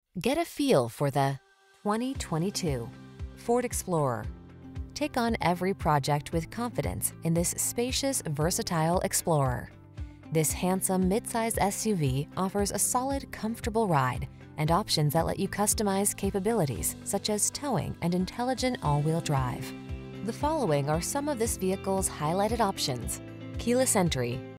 Get a feel for the 2022 Ford Explorer. Take on every project with confidence in this spacious, versatile Explorer. This handsome midsize SUV offers a solid, comfortable ride and options that let you customize capabilities such as towing and intelligent all-wheel drive. The following are some of this vehicle's highlighted options: keyless entry,